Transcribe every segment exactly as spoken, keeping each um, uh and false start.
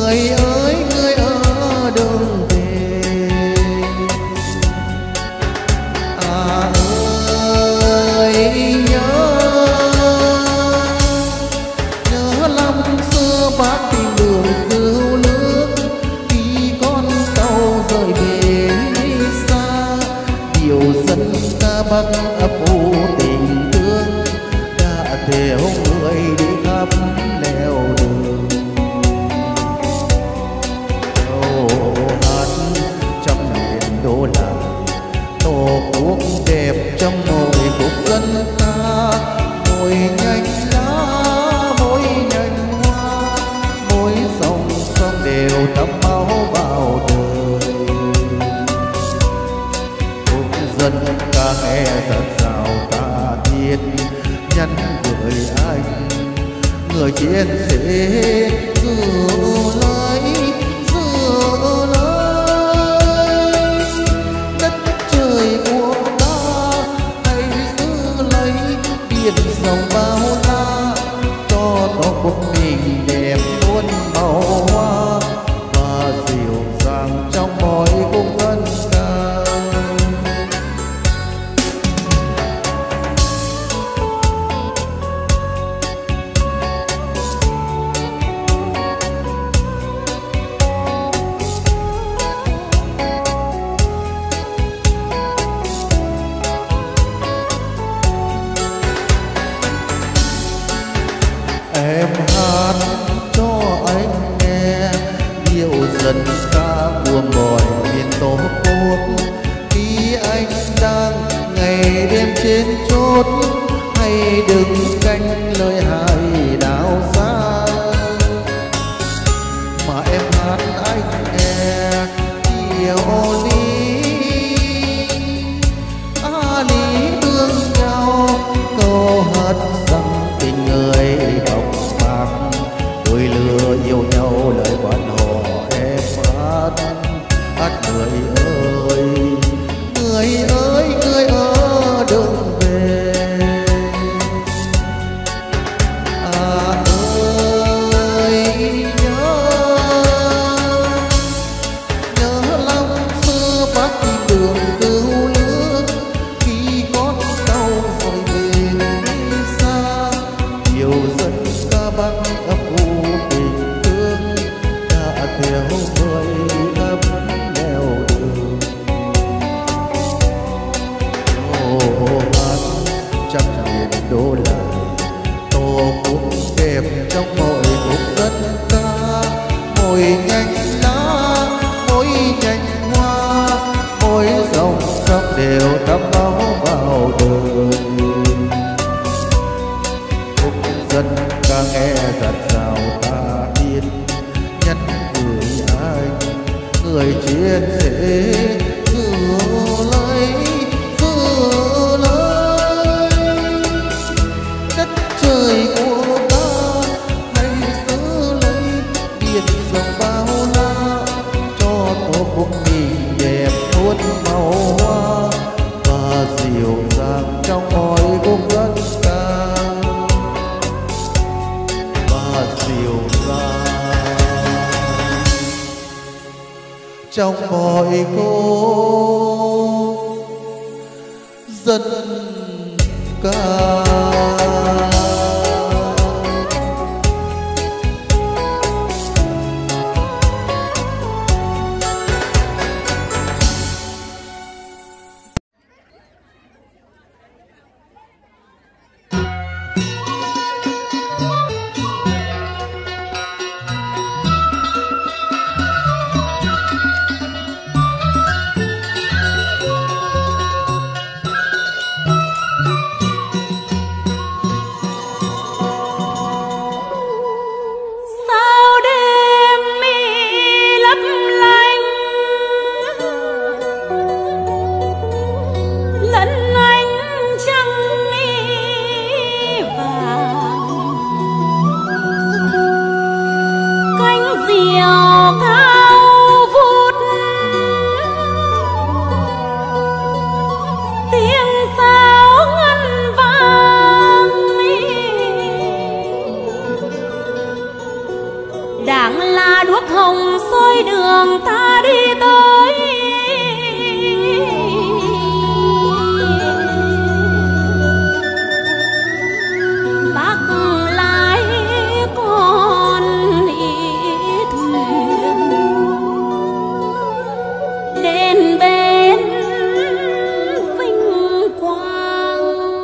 người ơi người ở đường về. À ơi nhớ nhớ năm xưa bác tìm đường cứu nước khi con tàu rời bến đi xa. Điều dân ta bắc ấp ủ tình thương đã theo người đi khắp nẻo đường. Câu hát trăm miền đô làng tổ quốc đẹp trong mỗi cuộc dân ta. Mỗi nhành lá mỗi nhành hoa mỗi dòng sông đều thấm máu vào đời. Quốc dân ca nghe thật giàu ta thiết nhắn gửi anh người chiến sĩ giữ lấy giữ lấy đất trời của ta. Hãy giữ lấy biển rộng bao la cho tổ quốc mình đẹp muôn màu hoa và dịu dàng trong mọi cung dân ca. Em hát cho anh nghe điệu dân ca của mọi miền tổ quốc. Khi anh đang ngày đêm trên chốt hay đừng canh lời hài đào xa, mà em hát anh nghe điệu lý a lý thương nhau. Câu hát rằng tình người bọc bạc đôi lứa yêu nhau lời quan họ em hát. Hát người ơi người ơi người ở đường về. À ơi nhớ nhớ năm xưa bác đi đường cứu nước khi con tàu rời bến đi xa. Nhiều dân ca bắc ấp ủ tình thương đã theo người khắp nẻo đường. Câu hát trăm miền đô làng tổ quốc đẹp trong mọi cuộc dân ca. Mỗi nhành lá mỗi nhành hoa mỗi dòng sông đều thấm máu vào đời. Quốc dân ca nghe giặt rào ta biết nhắn gửi anh người chiến sĩ giữ lấy giữ lấy đất trời của ta. Hãy giữ lấy biển rộng bao la cho tổ quốc mình đẹp muôn màu hoa và dịu dàng trong mọi cung dân ca. Và dịu dàng trong mọi cung dân ca. đảng là đuốc hồng soi đường ta đi tới. Bác lái con thuyền đến bên vinh quang.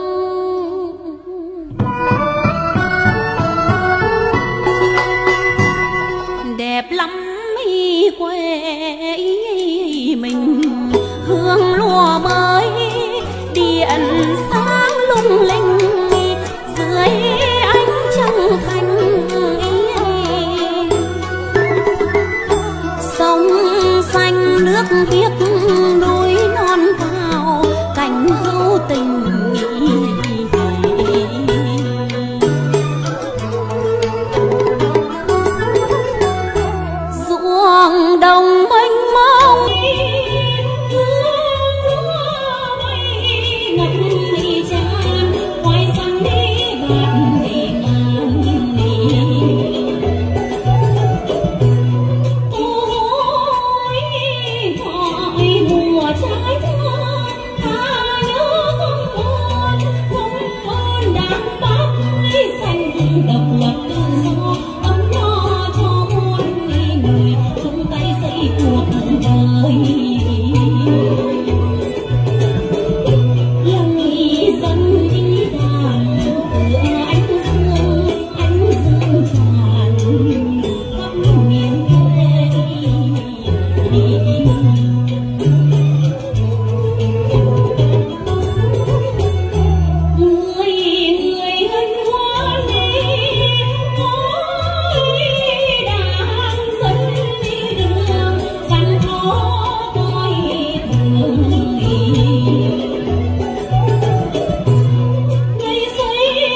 Đẹp lắm mi quê mình, hương lúa mới điện sáng lung linh dưới ánh trăng thanh. Sông xanh nước biếc núi non cao, cảnh hữu tình. Ruộng đồng mênh mông ngập mây tràn, khoai sắn đi bạt đi ngàn. Ôi gọi mùa trái thơm, ta nhớ không ơn, không ơn đàn bác xanh độc lập tự do, ấm no cho muôn người chung tay xây cuộc đời. Lòng dân đi đàn tựa ánh dương, ánh dương tràn khắp miền quê. Người người hân hoan đi, ôi đang dẫn đi đường sẵn có coi thường. Ngày xây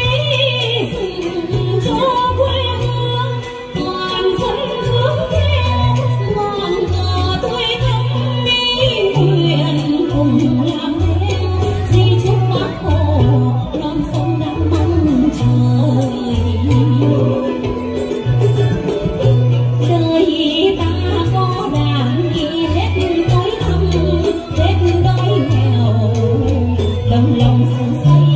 dựng cho quê hương, toàn dân hướng theo ngọn cờ tươi thắm đi nguyện cùng làm theo di chúc bác Hồ non sông đang mong chờ. Đời ta có đảng đi hết tối thăm, hết đói nghèo, đồng lòng sương say.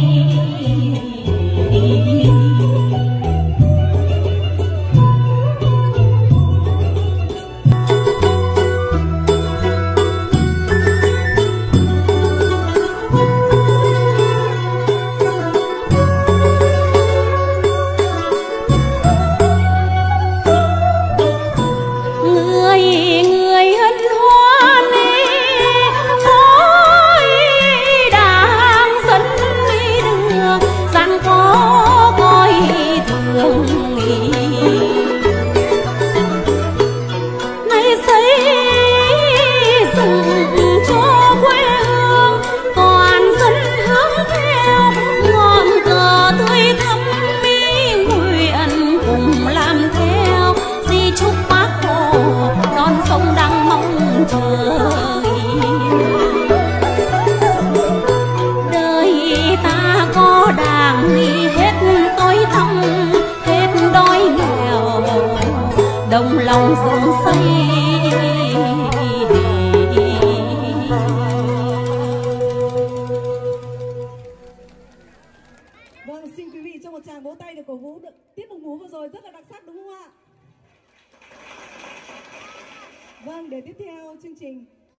Người người hân hoan đi, ôi đang dẫn đi đường gian có coi thường. Nay xây dựng cho quê hương, toàn dân hướng theo ngọn cờ tươi thắm mi nguyện cùng làm theo di chúc bác Hồ non sông đang mong chờ. Đời ta có đảng đi hết tối tăm, hết đói nghèo, đồng lòng dựng xây. Vâng, xin quý vị cho một tràng vỗ tay để cổ vũ được tiết mục múa vừa rồi rất là đặc sắc đúng không ạ? Vâng, để tiếp theo chương trình